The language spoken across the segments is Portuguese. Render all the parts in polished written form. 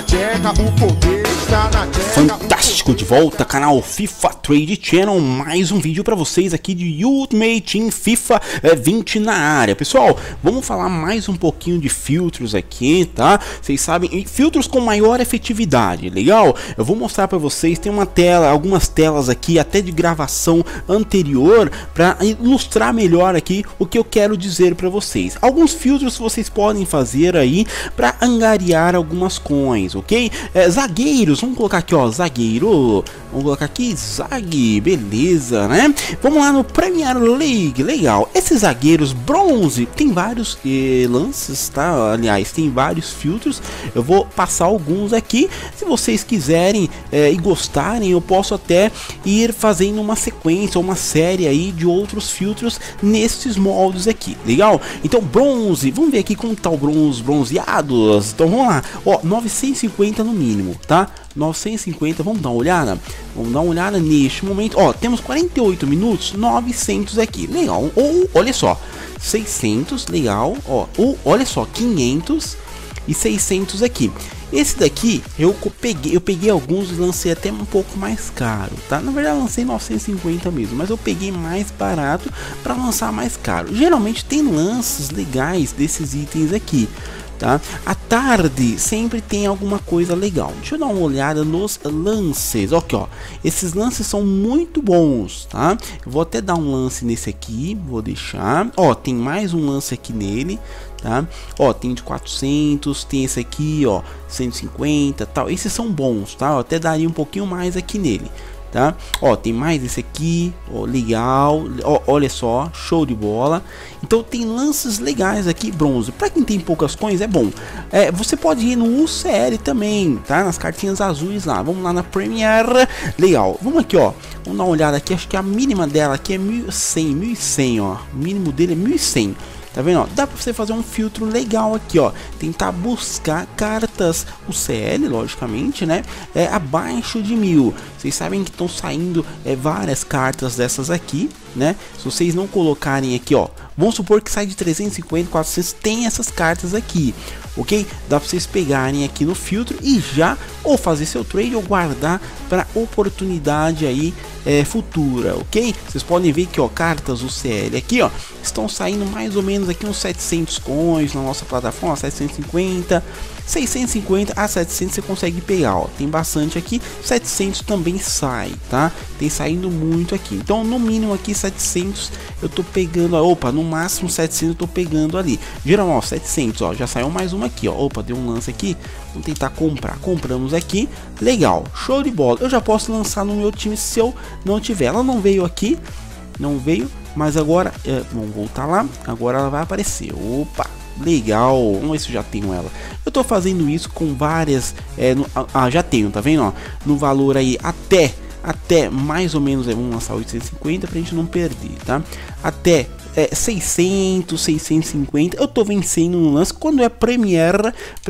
tcheca, o poder está na tcheca. Fantástico, de volta, canal FIFA Trade Channel, mais um vídeo para vocês aqui de Ultimate Team FIFA 20 na área. Pessoal, vamos falar mais um pouquinho de filtros aqui, tá? Vocês sabem, filtros com maior efetividade, legal? Eu vou mostrar para vocês, tem uma tela, algumas telas aqui, até de gravação anterior, para ilustrar melhor aqui o que eu quero dizer para vocês. Alguns filtros vocês podem fazer aí para angariar algumas coins, ok? Zagueiros, vamos colocar aqui, ó, zagueiro, vamos colocar aqui, Zag, beleza, né? Vamos lá no Premier League, legal. Esses zagueiros bronze, tem vários lances, tá? Aliás, tem vários filtros, eu vou passar alguns aqui. Se vocês quiserem e gostarem, eu posso até ir fazendo uma sequência, uma série aí de outros filtros nesses moldes aqui, legal? Então, bronze, vamos ver aqui como tá o bronzeados. Então, vamos lá, ó, 950 no mínimo, tá? 950, vamos dar uma olhada? Vamos dar uma olhada neste momento, ó, temos 48 minutos, 900 aqui, legal, ou, olha só, 600, legal, ó, ou, olha só, 500 e 600 aqui. Esse daqui, eu peguei alguns e lancei até um pouco mais caro, tá? Na verdade, eu lancei 950 mesmo, mas eu peguei mais barato para lançar mais caro. Geralmente tem lances legais desses itens aqui, tá? À tarde sempre tem alguma coisa legal. Deixa eu dar uma olhada nos lances. Aqui, ó, esses lances são muito bons, tá? Eu vou até dar um lance nesse aqui, vou deixar. Ó, tem mais um lance aqui nele, tá? Ó, tem de 400, tem esse aqui, ó, 150, tal. Esses são bons, tá? Eu até daria um pouquinho mais aqui nele, tá? Ó, tem mais esse aqui, ó, legal, ó, olha só, show de bola. Então tem lances legais aqui, bronze. Para quem tem poucas coins é bom. Você pode ir no UCL também, tá? Nas cartinhas azuis lá. Vamos lá na Premier, legal. Vamos aqui, ó, vamos dar uma olhada aqui. Acho que a mínima dela aqui é 1100, ó. O mínimo dele é 1100. Tá vendo, ó? Dá pra você fazer um filtro legal aqui, ó. Tentar buscar cartas UCL, logicamente, né? Abaixo de 1000. Vocês sabem que estão saindo várias cartas dessas aqui, né? Se vocês não colocarem aqui, ó, vamos supor que sai de 350, 400, tem essas cartas aqui, ok? Dá pra vocês pegarem aqui no filtro e já ou fazer seu trade ou guardar para oportunidade aí futura, ok? Vocês podem ver que, ó, cartas UCL aqui, ó, estão saindo mais ou menos aqui uns 700 coins na nossa plataforma, 750, 650 a 700 você consegue pegar, ó, tem bastante aqui, 700 também sai, tá? Tem saindo muito aqui, então no mínimo aqui 700 eu tô pegando, opa, no máximo 700 eu tô pegando ali, geralmente, ó, 700, ó, já saiu mais uma aqui, ó, opa, deu um lance aqui, vamos tentar comprar, compramos aqui, legal, show de bola, eu já posso lançar no meu time se eu não tiver, ela não veio aqui, não veio, mas agora, vamos voltar lá, agora ela vai aparecer, opa, legal, vamos ver se eu já tenho ela. Eu tô fazendo isso com várias, já tenho, tá vendo, ó, no valor aí até mais ou menos, vamos lançar 850 pra gente não perder, tá? Até 600, 650, eu tô vencendo no lance. Quando é Premier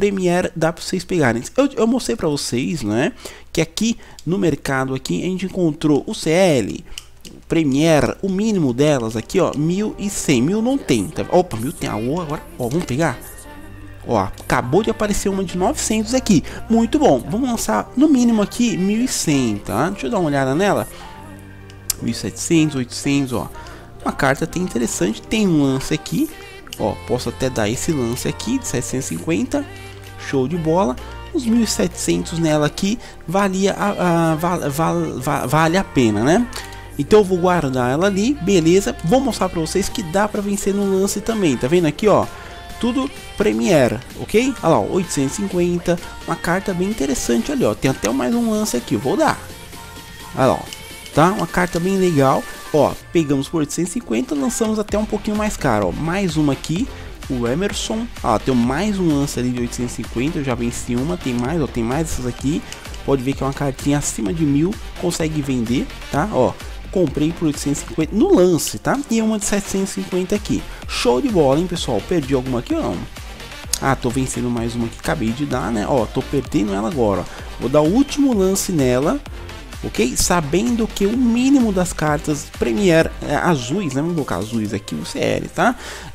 dá pra vocês pegarem. Eu mostrei pra vocês, né, que aqui no mercado aqui a gente encontrou o CL Premier, o mínimo delas aqui, ó, 1100, 1000 não tem, tá? Opa, 1000 tem, agora, ó, vamos pegar, ó, acabou de aparecer uma de 900 aqui, muito bom, vamos lançar no mínimo aqui 1100, tá? Deixa eu dar uma olhada nela, 1700, 800, ó, uma carta até interessante, tem um lance aqui, ó, posso até dar esse lance aqui de 750, show de bola. Os 1700 nela aqui vale a pena, né? Então eu vou guardar ela ali, beleza. Vou mostrar para vocês que dá para vencer no lance também, tá vendo aqui, ó, tudo Premier, ok? Olha lá, 850, uma carta bem interessante ali, ó, tem até mais um lance aqui, eu vou dar, olha lá, ó, tá, uma carta bem legal, ó, pegamos por 850, lançamos até um pouquinho mais caro, ó, mais uma aqui, o Emerson, ó, tem mais um lance ali de 850, eu já venci uma, tem mais, ó, tem mais essas aqui, pode ver que é uma cartinha acima de 1000, consegue vender, tá, ó, comprei por 850 no lance, tá? E uma de 750 aqui. Show de bola, hein, pessoal? Perdi alguma aqui ou não? Ah, tô vencendo mais uma que acabei de dar, né? Ó, tô perdendo ela agora, ó. Vou dar o último lance nela. ok? Sabendo que o mínimo das cartas Premier azuis, né? Vamos colocar azuis aqui, o CL, tá?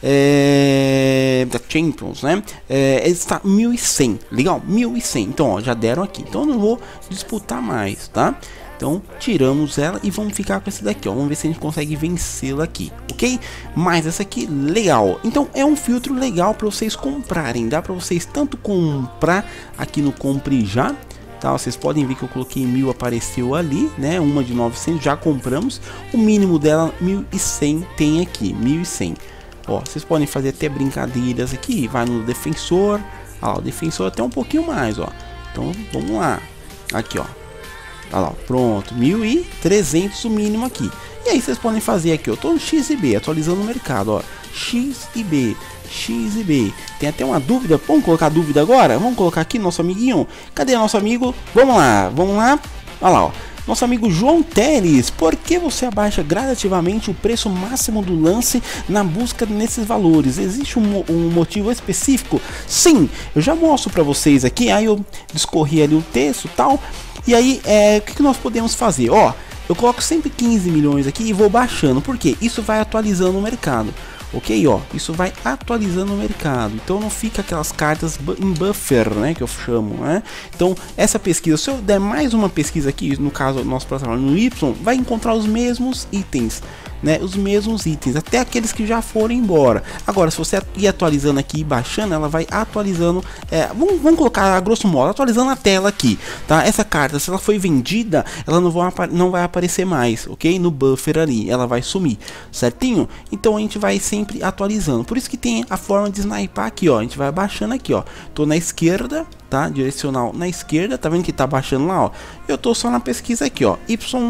Da Champions, né? Está 1100, legal? 1100, então ó, já deram aqui, então eu não vou disputar mais, tá? Então tiramos ela e vamos ficar com esse daqui, ó. Vamos ver se a gente consegue vencê-la aqui, ok? Mas essa aqui, legal. Então é um filtro legal para vocês comprarem. Dá para vocês tanto comprar aqui no Compre Já, tá? Vocês podem ver que eu coloquei 1000, apareceu ali, né? Uma de 900, já compramos. O mínimo dela 1100 tem aqui, 1100. Ó, vocês podem fazer até brincadeiras aqui. Vai no defensor. Ah, o defensor até um pouquinho mais, ó. Então vamos lá. Aqui, ó. Olha lá, pronto, 1300 o mínimo aqui. E aí vocês podem fazer aqui, eu tô no X e B, atualizando o mercado, ó. X e B. Tem até uma dúvida, vamos colocar dúvida agora? Vamos colocar aqui nosso amiguinho. Cadê nosso amigo? Vamos lá. Olha lá, ó. Nosso amigo João Teles, por que você abaixa gradativamente o preço máximo do lance na busca nesses valores? Existe um motivo específico? Sim, eu já mostro para vocês aqui, aí eu discorri ali o texto e tal. E aí, o que nós podemos fazer? Ó, eu coloco sempre 15 milhões aqui e vou baixando, porque isso vai atualizando o mercado. Ok, ó, isso vai atualizando o mercado, então não fica aquelas cartas em buffer, né, que eu chamo, né? Então essa pesquisa, se eu der mais uma pesquisa aqui, no caso nosso plataforma no Y, vai encontrar os mesmos itens, né, os mesmos itens, até aqueles que já foram embora. Agora, se você ir atualizando aqui e baixando, ela vai atualizando, vamos colocar a grosso modo, atualizando a tela aqui, tá? Essa carta, se ela foi vendida, ela não vai aparecer mais, ok? No buffer ali, ela vai sumir, certinho? Então a gente vai sempre atualizando, por isso que tem a forma de snipar aqui, ó, a gente vai baixando aqui, ó, tô na esquerda, tá? Direcional na esquerda, tá vendo que tá baixando lá, ó, eu tô só na pesquisa aqui, ó,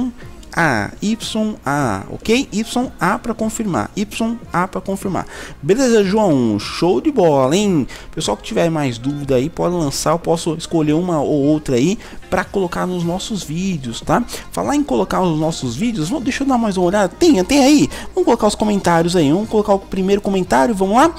YA, ok? YA para confirmar, YA para confirmar. Beleza, João? Show de bola, hein? Pessoal que tiver mais dúvida aí, pode lançar, eu posso escolher uma ou outra aí para colocar nos nossos vídeos, tá? Falar em colocar os nossos vídeos, deixa eu dar mais uma olhada, tem aí? Vamos colocar os comentários aí, vamos colocar o primeiro comentário, vamos lá?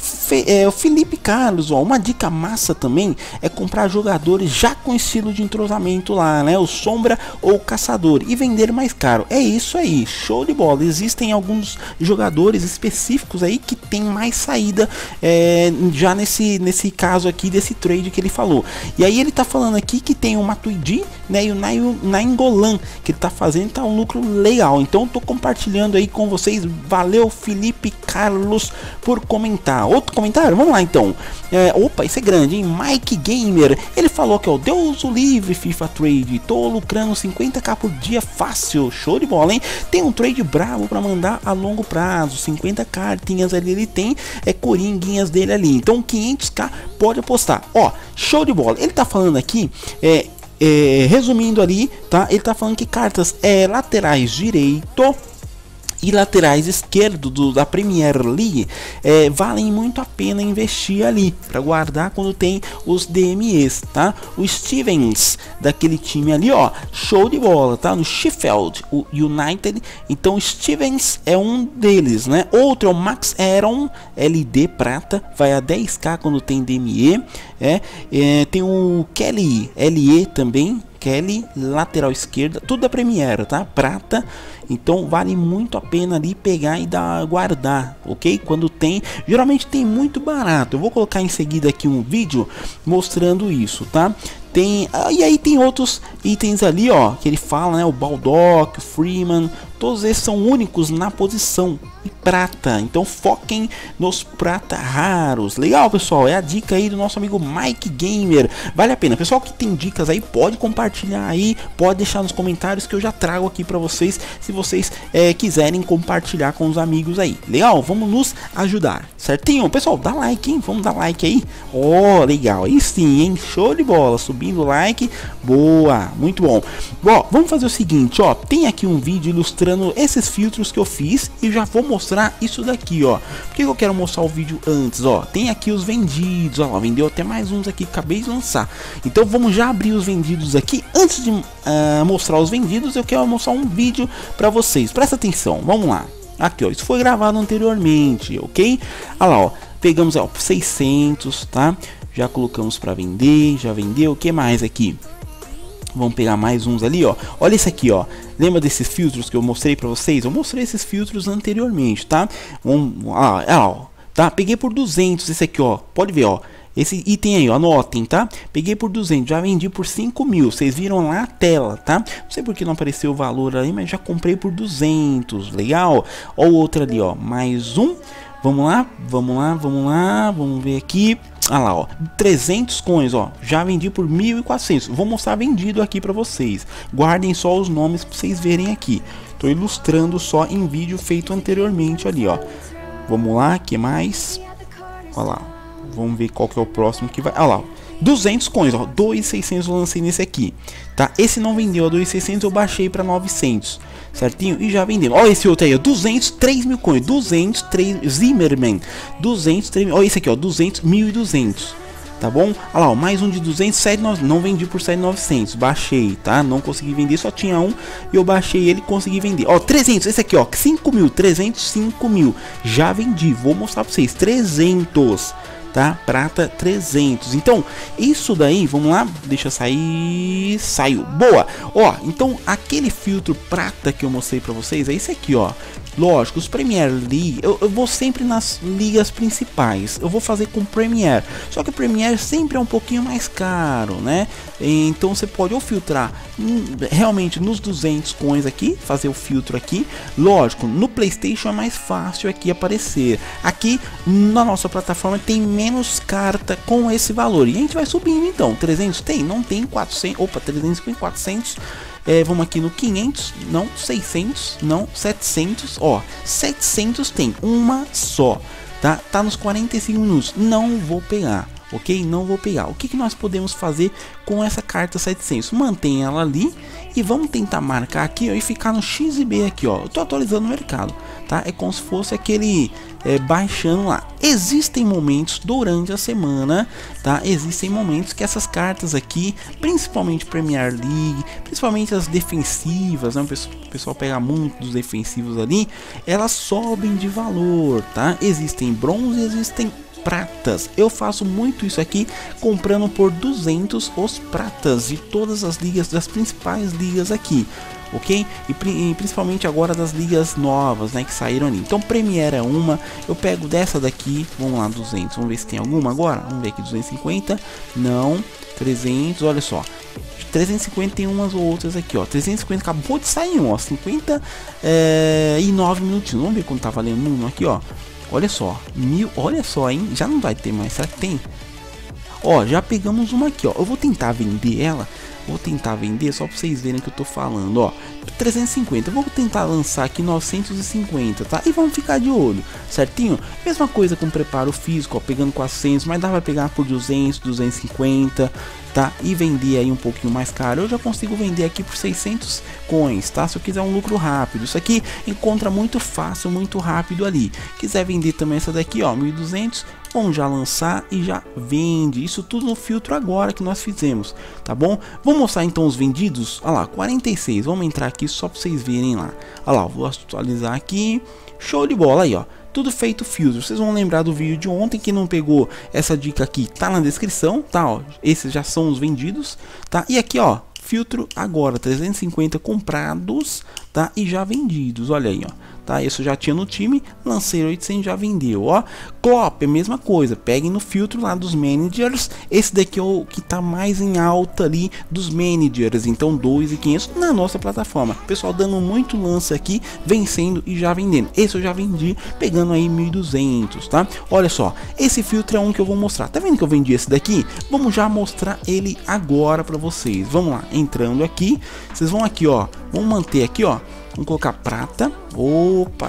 O Felipe Carlos, ó, uma dica massa também é comprar jogadores já com estilo de entrosamento lá, né? O Sombra ou o Caçador e vender mais caro. É isso aí, show de bola. Existem alguns jogadores específicos aí que tem mais saída já nesse caso aqui desse trade que ele falou. E aí ele tá falando aqui que tem o Matuidi, né? E o Nainggolan que ele tá fazendo, tá um lucro legal. Então tô compartilhando aí com vocês. Valeu, Felipe Carlos, por comentar. Outro comentário? Vamos lá então. Opa, isso é grande, hein? Mike Gamer, ele falou que, ó, Deus o livre, FIFA Trade, tô lucrando 50k por dia fácil, show de bola, hein? Tem um trade bravo para mandar a longo prazo, 50 cartinhas ali, ele tem coringuinhas dele ali, então 500k pode apostar, ó, show de bola. Ele tá falando aqui, resumindo ali, tá? Ele tá falando que cartas laterais direito e laterais esquerdo da Premier League valem muito a pena investir ali para guardar quando tem os DMEs, tá? O Stevens daquele time ali, ó, show de bola, tá? No Sheffield United, então Stevens é um deles, né? Outro é o Max Aaron LD prata, vai a 10k quando tem DME, tem o Kelly LE também, Kelly, lateral esquerda, tudo da Premier, tá? Prata, então vale muito a pena ali pegar e guardar, ok? Quando tem, geralmente tem muito barato. Eu vou colocar em seguida aqui um vídeo mostrando isso, tá? E aí tem outros itens ali, ó, que ele fala, né? O Baldock, o Freeman, todos esses são únicos na posição e prata. Então foquem nos prata raros. Legal, pessoal? É a dica aí do nosso amigo Mike Gamer. Vale a pena. Pessoal que tem dicas aí, pode compartilhar aí, pode deixar nos comentários que eu já trago aqui para vocês, se vocês quiserem compartilhar com os amigos aí. Legal? Vamos nos ajudar, certinho? Pessoal, dá like, hein? Vamos dar like aí. Ó, legal. Aí sim, hein? Show de bola. Subindo o like. Boa. Muito bom. Bom, vamos fazer o seguinte, ó. Tem aqui um vídeo ilustrando esses filtros que eu fiz e já vou mostrar isso daqui, ó. Por que eu quero mostrar o vídeo antes, ó? Tem aqui os vendidos, ó. Vendeu até mais uns aqui que acabei de lançar. Então vamos já abrir os vendidos aqui. Antes de mostrar os vendidos, eu quero mostrar um vídeo para vocês. Presta atenção. Vamos lá. Aqui, ó. Isso foi gravado anteriormente, ok? Olha lá, ó. Pegamos, ó, 600, tá? Já colocamos para vender, já vendeu. O que mais aqui? Vamos pegar mais uns ali, ó. Olha esse aqui, ó. Lembra desses filtros que eu mostrei pra vocês? Eu mostrei esses filtros anteriormente, tá? Ó, tá? Peguei por 200 esse aqui, ó. Pode ver, ó. Esse item aí, ó, anotem, tá? Peguei por 200, já vendi por 5 mil. Vocês viram lá a tela, tá? Não sei porque não apareceu o valor aí, mas já comprei por 200. Legal? Ó, o outro ali, ó. Mais um. Vamos lá, vamos lá, vamos lá. Vamos ver aqui. Ah lá, ó, 300 coins, ó, já vendi por 1.400. Vou mostrar vendido aqui pra vocês. Guardem só os nomes pra vocês verem aqui. Tô ilustrando só em vídeo feito anteriormente ali, ó. Vamos lá, que mais? Olha lá, vamos ver qual que é o próximo que vai. Olha lá, 200 coins, ó, 2.600 eu lancei nesse aqui, tá? Esse não vendeu, a 2.600 eu baixei pra 900, certinho? E já vendeu. Ó, esse outro aí, ó, 203 mil coins, 203 Zimmerman, 203 mil. Ó, esse aqui, ó, 200, 1.200, tá bom? Olha lá, ó, mais um de 200, 7.900, não vendi por 7.900, baixei, tá? Não consegui vender, só tinha um e eu baixei ele e consegui vender. Ó, 300, esse aqui, ó, 5 mil, 305 mil, já vendi, vou mostrar pra vocês, 300. Tá? Prata 300. Então, isso daí, vamos lá, deixa sair. Saiu. Boa. Ó, então aquele filtro prata que eu mostrei pra vocês é esse aqui, ó. Lógico, os Premier League, eu vou sempre nas ligas principais. Eu vou fazer com Premier. Só que o Premier sempre é um pouquinho mais caro, né? Então você pode ou filtrar realmente nos 200 coins aqui, fazer o filtro aqui. Lógico, no PlayStation é mais fácil aqui aparecer. Aqui na nossa plataforma tem menos carta com esse valor. E a gente vai subindo então. 300 tem? Não tem. 400. Opa, 350, 400. Vamos aqui no 500, não, 600, não, 700, ó, 700 tem, uma só, tá? Tá nos 45 minutos, não vou pegar, ok? Não vou pegar. O que que nós podemos fazer com essa carta 700? Mantém ela ali e vamos tentar marcar aqui, ó, e ficar no XB aqui, ó. Eu tô atualizando o mercado, tá? É como se fosse aquele baixando lá. Existem momentos durante a semana, tá? Existem momentos que essas cartas aqui, principalmente Premier League, principalmente as defensivas, né? O pessoal pega muito dos defensivos ali, elas sobem de valor, tá? Existem bronze, existem pratas. Eu faço muito isso aqui, comprando por 200 os pratas de todas as ligas, das principais ligas aqui, ok? E principalmente agora das ligas novas, né, que saíram ali. Então Premier é uma, eu pego dessa daqui, vamos lá, 200, vamos ver se tem alguma agora, vamos ver aqui, 250, não, 300, olha só, 350 tem umas ou outras aqui, ó, 350 acabou de sair um, ó, 50 e 9 minutinhos, vamos ver quanto tá valendo um aqui, ó. Olha só, 1000, olha só, hein? Já não vai ter mais, será que tem? Ó, já pegamos uma aqui, ó. Eu vou tentar vender ela. Vou tentar vender só pra vocês verem o que eu tô falando, ó. 350, eu vou tentar lançar aqui 950, tá? E vamos ficar de olho, certinho? Mesma coisa com preparo físico, ó. Pegando 400, mas dá pra pegar por 200, 250, tá? E vender aí um pouquinho mais caro. Eu já consigo vender aqui por 600 coins, tá? Se eu quiser um lucro rápido. Isso aqui encontra muito fácil, muito rápido ali. Quiser vender também essa daqui, ó, 1.200. Vamos já lançar e já vende. Isso tudo no filtro agora que nós fizemos, tá bom? Vamos mostrar então os vendidos. Olha lá, 46. Vamos entrar aqui só para vocês verem lá. Olha lá, vou atualizar aqui. Show de bola aí, ó. Tudo feito filtro. Vocês vão lembrar do vídeo de ontem. Quem não pegou essa dica aqui, tá na descrição, tá? Ó, esses já são os vendidos, tá? E aqui, ó, filtro agora, 350 comprados, tá? E já vendidos, olha aí, ó. Tá, isso já tinha no time, lancei 800, já vendeu, ó. Klopp, é a mesma coisa, peguem no filtro lá dos managers, esse daqui é o que tá mais em alta ali dos managers, então 2.500 na nossa plataforma. Pessoal dando muito lance aqui, vencendo e já vendendo. Esse eu já vendi, pegando aí 1.200, tá? Olha só, esse filtro é um que eu vou mostrar. Tá vendo que eu vendi esse daqui? Vamos já mostrar ele agora pra vocês. Vamos lá, entrando aqui, vocês vão aqui, ó, vamos manter aqui, ó. Vamos colocar prata, opa,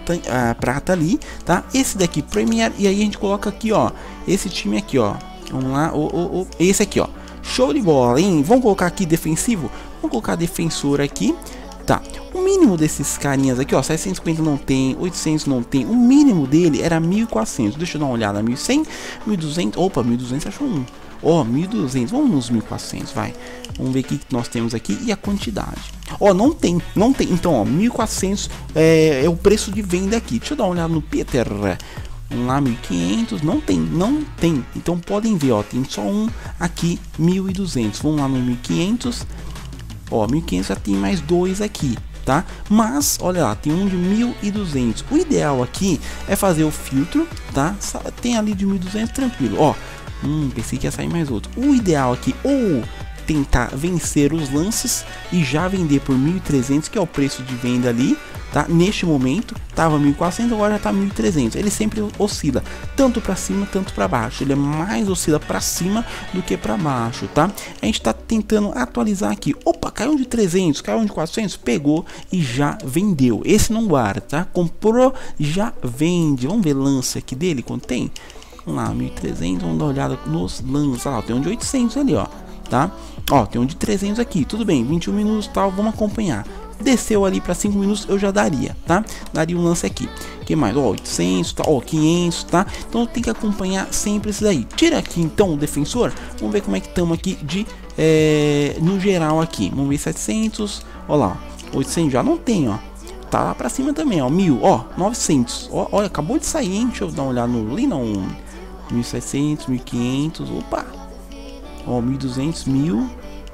prata ali, tá? Esse daqui, Premier, e aí a gente coloca aqui, ó, esse time aqui, ó, vamos lá, esse aqui, ó, show de bola, hein? Vamos colocar aqui defensivo, vamos colocar defensor aqui, tá? O mínimo desses carinhas aqui, ó, 750 não tem, 800 não tem, o mínimo dele era 1.400, deixa eu dar uma olhada, 1.100, 1.200, opa, 1.200 achou um. Ó, 1.200, vamos nos 1.400, vai. Vamos ver o que nós temos aqui e a quantidade. Ó, não tem. Então, ó, 1.400 é o preço de venda aqui. Deixa eu dar uma olhada no Peter. Vamos lá, 1.500, não tem. Então podem ver, ó, tem só um aqui, 1.200. Vamos lá no 1.500. Ó, 1.500 já tem mais 2 aqui, tá? Mas, olha lá, tem um de 1.200. O ideal aqui é fazer o filtro, tá? Tem ali de 1.200, tranquilo, ó. Pensei que ia sair mais outro. O ideal aqui, ou tentar vencer os lances e já vender por 1.300, que é o preço de venda ali, tá? Neste momento tava 1.400, agora já tá 1.300. Ele sempre oscila tanto para cima, tanto para baixo. Ele é mais oscila para cima do que para baixo, tá? A gente tá tentando atualizar aqui. Opa, caiu de 300, caiu de 400, pegou e já vendeu. Esse não guarda, tá? Comprou, já vende. Vamos ver lance aqui dele, quanto tem? Vamos lá, 1.300, vamos dar uma olhada nos lances. Olha lá, tem um de 800 ali, ó, tá? Ó, tem um de 300 aqui, tudo bem, 21 minutos, tal, vamos acompanhar. Desceu ali para 5 minutos, eu já daria, tá? Daria um lance aqui. Que mais? Ó, 800, tá? Ó, 500, tá? Então tem que acompanhar sempre isso daí. Tira aqui então o defensor. Vamos ver como é que estamos aqui de no geral aqui. Vamos ver 700. Ó lá, 800 já não tem, ó. Tá lá para cima também, ó, 1000, ó, 900. Ó, olha, acabou de sair, hein? Deixa eu dar uma olhada no ali, não. 1.700, 1.500, opa. Ó, 1.200, 1.000.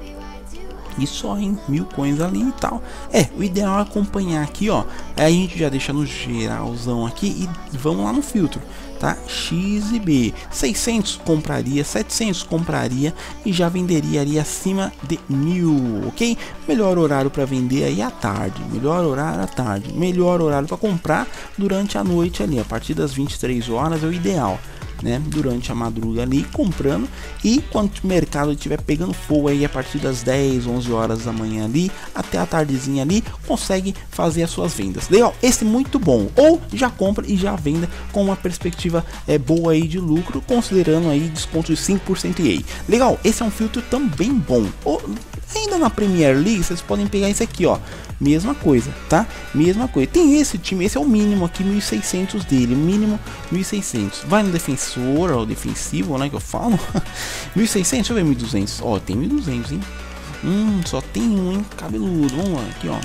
E só, hein? 1.000 coins ali e tal. O ideal é acompanhar aqui, ó. Aí a gente já deixa no geralzão aqui e vamos lá no filtro, tá? X e B. 600 compraria, 700 compraria e já venderia ali acima de 1.000, ok? Melhor horário para vender aí à tarde. Melhor horário à tarde. Melhor horário para comprar durante a noite ali. A partir das 23 horas é o ideal, né? Durante a madruga ali comprando, e quando o mercado estiver pegando fogo aí a partir das 10, 11 horas da manhã ali até a tardezinha ali, consegue fazer as suas vendas. Legal, esse é muito bom. Ou já compra e já venda com uma perspectiva boa aí de lucro, considerando aí desconto de 5% EA. Legal, esse é um filtro também bom. Ainda na Premier League vocês podem pegar esse aqui, ó. Mesma coisa, tá? Mesma coisa. Tem esse time, esse é o mínimo aqui, 1.600 dele, mínimo 1.600. Vai no defensor, ó, defensivo, né, que eu falo. 1.600, deixa eu ver 1.200. Ó, tem 1.200, hein? Só tem um, hein? Cabeludo. Vamos lá, aqui, ó,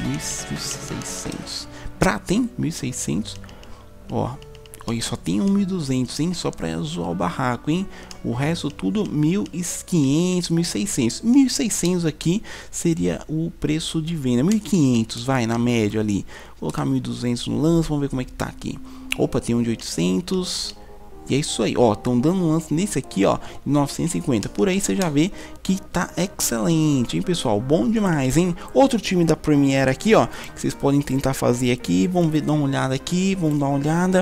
1.600. Prata, hein? 1.600. Ó, e só tem 1.200, hein? Só pra zoar o barraco, hein? O resto tudo 1.500, 1.600. 1.600 aqui seria o preço de venda. 1.500, vai, na média ali. Vou colocar 1.200 no lance, vamos ver como é que tá aqui. Opa, tem um de 800. E é isso aí, ó, estão dando um lance nesse aqui, ó, 950. Por aí você já vê que tá excelente, hein, pessoal? Bom demais, hein? Outro time da Premier aqui, ó, que vocês podem tentar fazer aqui. Vamos ver, dar uma olhada aqui, vamos dar uma olhada.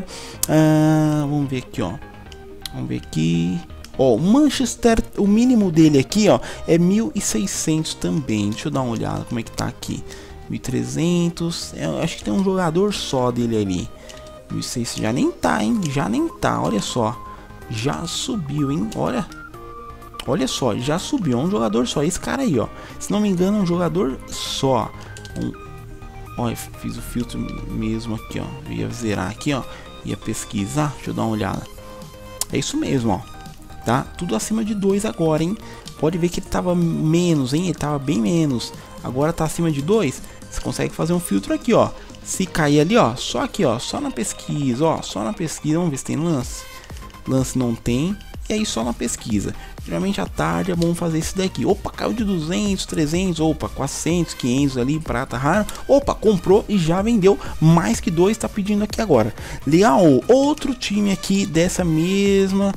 Vamos ver aqui, ó. Vamos ver aqui. Ó, o Manchester, o mínimo dele aqui, ó, é 1.600 também. Deixa eu dar uma olhada como é que tá aqui. 1.300. Eu acho que tem um jogador só dele ali. 1.600 já nem tá, hein? Já nem tá, olha só. Já subiu, hein? Olha só, já subiu. É um jogador só. Esse cara aí, ó. Se não me engano, é um jogador só. Ó, eu fiz o filtro mesmo aqui, ó. Eu ia zerar aqui, ó. Ia pesquisar. Deixa eu dar uma olhada. É isso mesmo, ó. Tá? Tudo acima de 2 agora, hein? Pode ver que ele tava menos, hein? Ele tava bem menos. Agora tá acima de 2. Você consegue fazer um filtro aqui, ó. Se cair ali, ó, só aqui, ó, só na pesquisa, ó, só na pesquisa. Vamos ver se tem lance. Lance não tem. E aí só na pesquisa. Geralmente à tarde é bom fazer isso daqui. Opa, caiu de 200, 300, opa, 400, 500 ali, prata raro. Opa, comprou e já vendeu. Mais que 2 tá pedindo aqui agora. Legal, outro time aqui dessa mesma.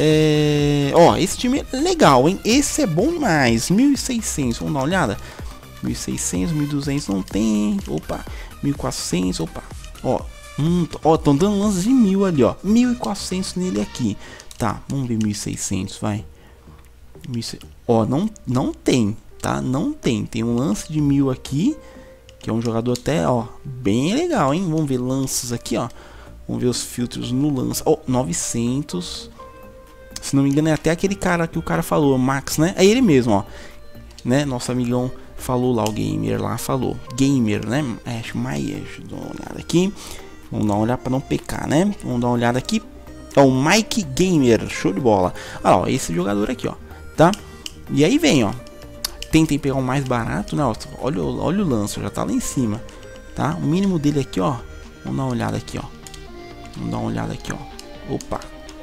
Ó, esse time é legal, hein? Esse é bom demais. 1.600, vamos dar uma olhada. 1.600, 1.200 não tem. Opa, 1.400, opa. Ó, estão dando lances de 1.000 ali, ó. 1.400 nele aqui. Tá, vamos ver 1.600, vai. Ó, não tem, tá? Não tem. Tem um lance de 1.000 aqui, que é um jogador até, ó, bem legal, hein? Vamos ver lances aqui, ó. Vamos ver os filtros no lance. Ó, 900. Se não me engano é até aquele cara que o cara falou, Max, né? É ele mesmo, ó. Né? Nosso amigão falou lá, o gamer lá falou. Gamer, né? Acho mais. Deixa eu dar uma olhada aqui. Vamos dar uma olhada para não pecar, né? Vamos dar uma olhada aqui. É o Mike Gamer, show de bola. Olha lá, esse jogador aqui, ó, tá? E aí vem, ó. Tentem pegar o mais barato, né? Ó, olha o lance, já tá lá em cima, tá? O mínimo dele aqui, ó. Vamos dar uma olhada aqui, ó. Vamos dar uma olhada aqui, ó. Opa.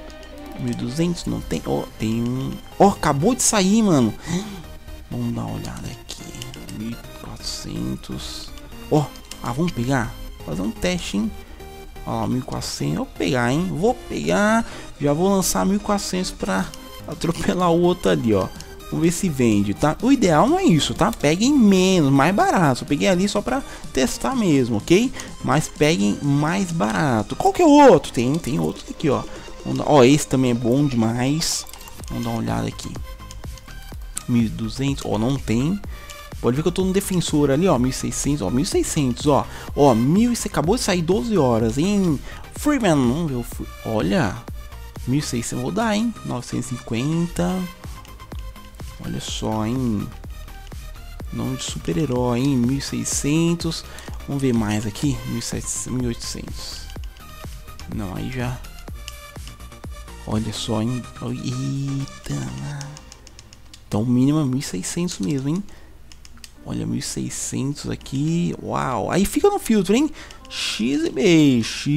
1.200 não tem. Ó, tem um. Ó, acabou de sair, mano. Vamos dar uma olhada aqui. 1400. Ó, vamos pegar, fazer um teste, hein? Ó, 1400, vou pegar, hein? Vou pegar, já vou lançar 1400 pra atropelar o outro ali, ó. Vamos ver se vende, tá? O ideal não é isso, tá? Peguem menos, mais barato. Eu peguei ali só pra testar mesmo, ok? Mas peguem mais barato. Qual que é o outro? Tem outros aqui, ó. Ó, esse também é bom demais. Vamos dar uma olhada aqui. 1200, ó, não tem. Pode ver que eu tô no defensor ali, ó, 1600, ó, 1600, ó. Ó, 1000, acabou de sair 12 horas, hein? Freeman, vamos ver o olha, 1600, vou dar, hein? 950. Olha só, hein? Nome de super-herói, hein? 1600. Vamos ver mais aqui. 1700, 1800. Não, aí já. Olha só, hein? Eita. Então, o mínimo é 1600 mesmo, hein? Olha, 1600 aqui. Uau. Aí fica no filtro, hein? XB,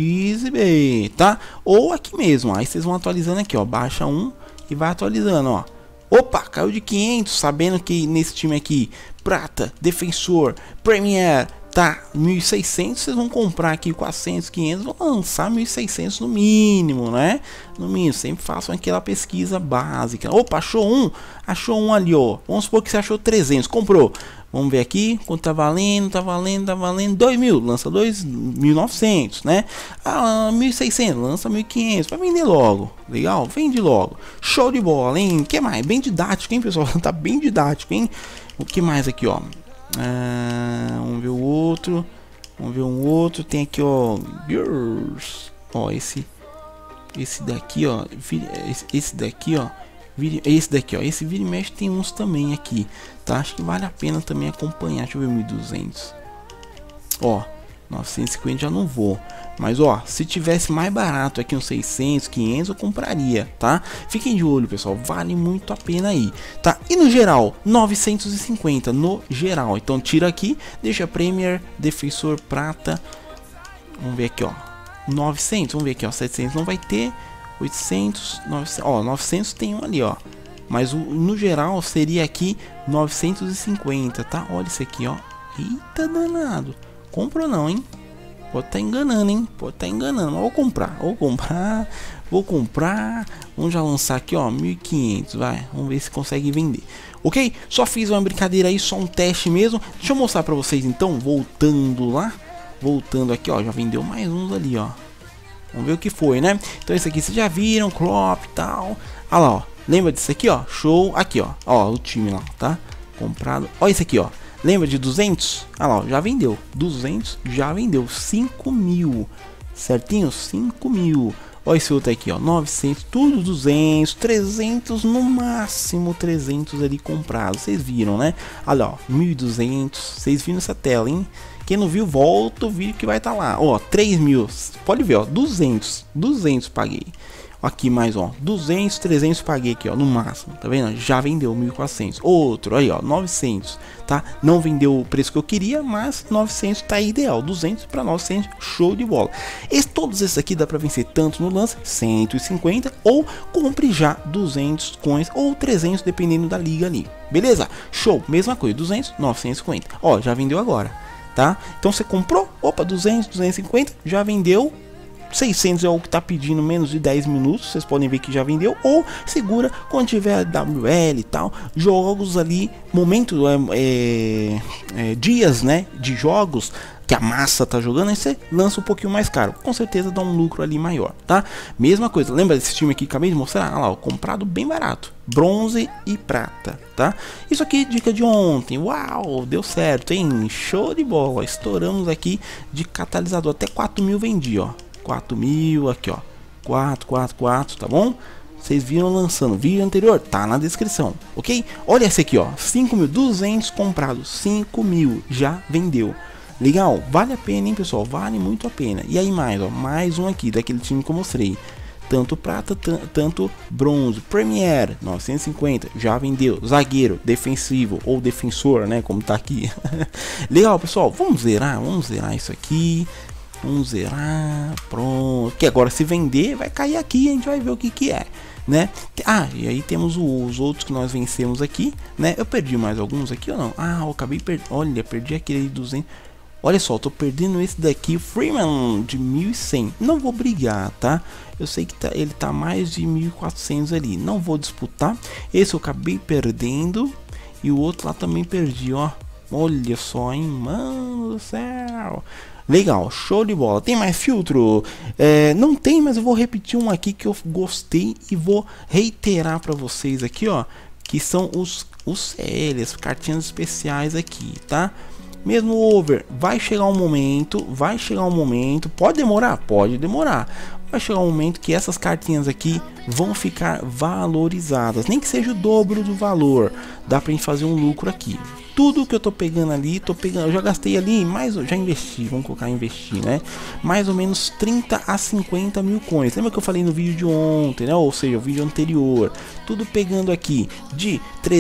tá? Ou aqui mesmo. Aí vocês vão atualizando aqui, ó. Baixa um e vai atualizando, ó. Opa, caiu de 500, sabendo que nesse time aqui, prata, defensor, premier, tá 1600, vocês vão comprar aqui 400, 500, vão lançar 1600 no mínimo, né? No mínimo, sempre façam aquela pesquisa básica. Opa, achou um ali, ó. Vamos supor que você achou 300, comprou. Vamos ver aqui, quanto tá valendo, 2.000, lança 2.900, né? 1.600, lança 1.500, vai vender logo, legal? Vende logo, show de bola, hein? O que mais? Bem didático, hein, pessoal? Tá bem didático, hein? O que mais aqui, ó? Vamos ver o outro, tem aqui, ó, ó, esse daqui, ó, esse daqui, ó. Esse daqui, ó, esse vira e mexe tem uns também aqui, tá? Acho que vale a pena também acompanhar. Deixa eu ver, 1200. Ó, 950 já não vou. Mas, ó, se tivesse mais barato aqui, uns 600, 500, eu compraria, tá? Fiquem de olho, pessoal, vale muito a pena aí, tá? E no geral, 950 no geral. Então, tira aqui, deixa Premier, Defensor, Prata. Vamos ver aqui, ó, 900, vamos ver aqui, ó, 700 não vai ter. 800, 900, ó, 900 tem um ali, ó. Mas no geral seria aqui 950, tá? Olha isso aqui, ó. Eita danado. Compra ou não, hein? Pode estar enganando, hein? Pode estar enganando. Mas vou comprar. Vamos já lançar aqui, ó, 1.500, vai. Vamos ver se consegue vender. Ok? Só fiz uma brincadeira aí, só um teste mesmo. Deixa eu mostrar pra vocês então, voltando lá. Voltando aqui, ó, já vendeu mais uns ali, ó. Vamos ver o que foi, né? Então esse aqui vocês já viram, Klopp e tal. Olha lá, ó. Lembra disso aqui, ó? Show. Aqui, ó. Ó, o time lá, tá? Comprado. Olha esse aqui, ó. Lembra de 200? Olha lá, ó. Já vendeu. 200 já vendeu. 5.000. Certinho? 5.000. Olha esse outro aqui, ó. 900. Tudo 200. 300 no máximo. 300 ali comprado. Vocês viram, né? Olha lá, ó. 1.200. Vocês viram essa tela, hein? Quem não viu, volta o vídeo que vai estar lá. Ó, 3.000. Pode ver, ó. 200 paguei. Aqui mais, ó. 200, 300 paguei aqui, ó. No máximo. Tá vendo? Já vendeu 1.400. Outro aí, ó. 900. Tá? Não vendeu o preço que eu queria, mas 900 tá ideal. 200 para 900. Show de bola. Todos esses aqui dá para vencer tanto no lance 150 ou compre já 200 coins ou 300 dependendo da liga ali. Beleza? Show. Mesma coisa. 200, 950. Ó, já vendeu agora. Tá? Então você comprou, opa, 200, 250, já vendeu. 600 é o que tá pedindo menos de 10 minutos, vocês podem ver que já vendeu. Ou segura quando tiver WL e tal, jogos ali, momento, dias, né, de jogos que a massa tá jogando, aí você lança um pouquinho mais caro, com certeza dá um lucro ali maior, tá? Mesma coisa, lembra desse time aqui que acabei de mostrar? Olha lá, ó, comprado bem barato, bronze e prata, tá? Isso aqui dica de ontem, uau, deu certo, hein? Show de bola, estouramos aqui de catalisador, até 4.000 vendi, ó, 4.000 aqui, ó, 4, tá bom? Vocês viram lançando, vídeo anterior, tá na descrição, ok? Olha esse aqui, ó, 5.200 comprados, 5.000 já vendeu. Legal, vale a pena, hein, pessoal, vale muito a pena. E aí mais, ó, mais um aqui daquele time que eu mostrei, tanto prata, tanto bronze. Premier 950 já vendeu. Zagueiro, defensivo ou defensor, né, como tá aqui. Legal, pessoal, vamos zerar isso aqui. Vamos zerar, pronto. Que agora se vender vai cair aqui, a gente vai ver o que que é, né? Ah, e aí temos os outros que nós vencemos aqui, né? Eu perdi mais alguns aqui ou não? Ah, eu acabei perdendo. Olha, perdi aquele de 200. Olha só, eu tô perdendo esse daqui, Freeman, de 1100. Não vou brigar, tá? Eu sei que ele tá mais de 1400 ali. Não vou disputar. Esse eu acabei perdendo. E o outro lá também perdi, ó. Olha só, hein? Mano do céu. Legal, show de bola. Tem mais filtro? Não tem, mas eu vou repetir um aqui que eu gostei e vou reiterar para vocês aqui, ó, que são os CL, as cartinhas especiais aqui, tá? Mesmo over, vai chegar um momento, pode demorar, vai chegar um momento que essas cartinhas aqui vão ficar valorizadas, nem que seja o dobro do valor, dá pra gente fazer um lucro aqui. Tudo que eu tô pegando ali, eu já gastei ali, já investi, vamos colocar investir, né? Mais ou menos 30 a 50 mil coins. Lembra que eu falei no vídeo de ontem, né? Ou seja, o vídeo anterior. Tudo pegando aqui de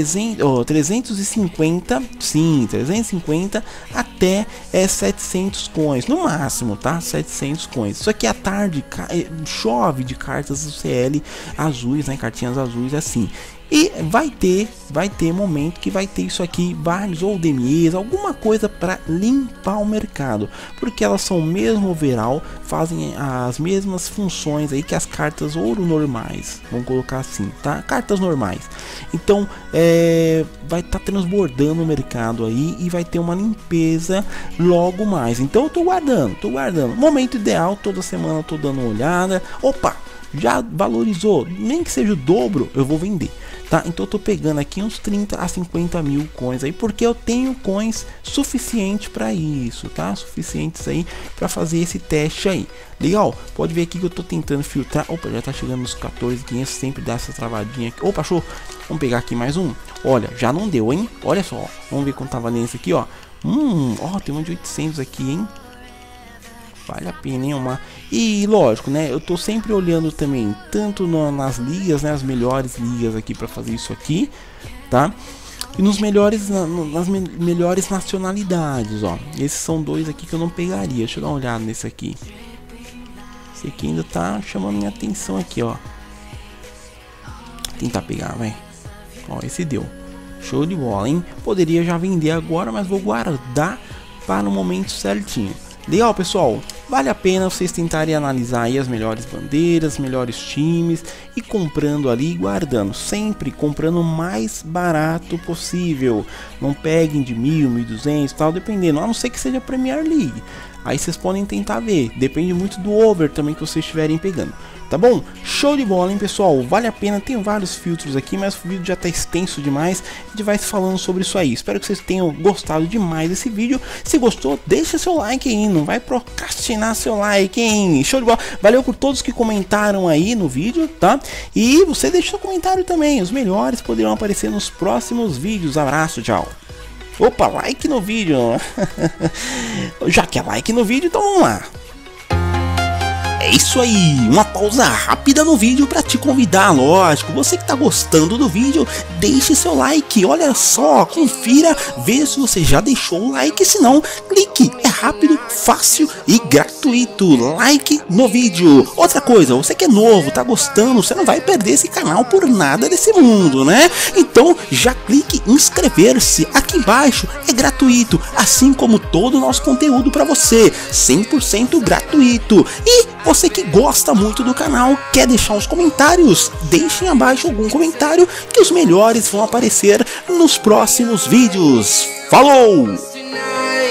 350, sim, 350 até 700 coins, no máximo, tá? 700 coins. Isso aqui à tarde chove de cartas do CL azuis, né? Cartinhas azuis assim. E vai ter momento que vai ter isso aqui, vários ou DMEs, alguma coisa para limpar o mercado, porque elas são o mesmo overall, fazem as mesmas funções aí que as cartas ouro normais, vamos colocar assim, tá? Cartas normais. Então vai estar transbordando o mercado aí e vai ter uma limpeza logo mais. Então eu tô guardando. Momento ideal, toda semana eu tô dando uma olhada. Opa, já valorizou, nem que seja o dobro, eu vou vender, tá? Então eu tô pegando aqui uns 30 a 50 mil coins aí, porque eu tenho coins suficiente para isso, tá? Suficientes aí para fazer esse teste aí. Legal? Pode ver aqui que eu tô tentando filtrar. Opa, já tá chegando nos 14.500, sempre dá essa travadinha aqui. Opa, show! Vamos pegar aqui mais um. Olha, já não deu, hein? Olha só, vamos ver quanto tá valendo esse aqui, ó. Ó, tem um de 800 aqui, hein? Vale a pena, hein? E lógico, né? Eu tô sempre olhando também tanto nas ligas, né? As melhores ligas aqui para fazer isso aqui, tá? E nas melhores nacionalidades, ó. Esses são dois aqui que eu não pegaria. Deixa eu dar uma olhada nesse aqui. Esse aqui ainda tá chamando minha atenção aqui, ó. Vou tentar pegar, vai. Ó, esse deu. Show de bola, hein? Poderia já vender agora, mas vou guardar para o momento certinho. Legal, pessoal? Vale a pena vocês tentarem analisar aí as melhores bandeiras, melhores times e comprando ali e guardando. Sempre comprando o mais barato possível. Não peguem de 1.000, 1.200 tal, dependendo. A não ser que seja Premier League. Aí vocês podem tentar ver. Depende muito do over também que vocês estiverem pegando. Tá bom? Show de bola, hein, pessoal? Vale a pena. Tem vários filtros aqui, mas o vídeo já tá extenso demais. A gente vai falando sobre isso aí. Espero que vocês tenham gostado demais desse vídeo. Se gostou, deixa seu like aí. Não vai procrastinar seu like, hein? Show de bola. Valeu por todos que comentaram aí no vídeo, tá? E você deixa seu comentário também. Os melhores poderão aparecer nos próximos vídeos. Abraço, tchau. Opa, like no vídeo. Já que é like no vídeo, então vamos lá. É isso aí, uma pausa rápida no vídeo para te convidar, lógico. Você que tá gostando do vídeo, deixe seu like. Olha só, confira, vê se você já deixou o like. Se não, clique, é rápido, fácil e gratuito. Like no vídeo. Outra coisa, você que é novo, tá gostando, você não vai perder esse canal por nada desse mundo, né? Então já clique em inscrever-se aqui embaixo, é gratuito, assim como todo o nosso conteúdo para você, 100% gratuito. E você que gosta muito do canal, quer deixar uns comentários? Deixem abaixo algum comentário que os melhores vão aparecer nos próximos vídeos. Falou!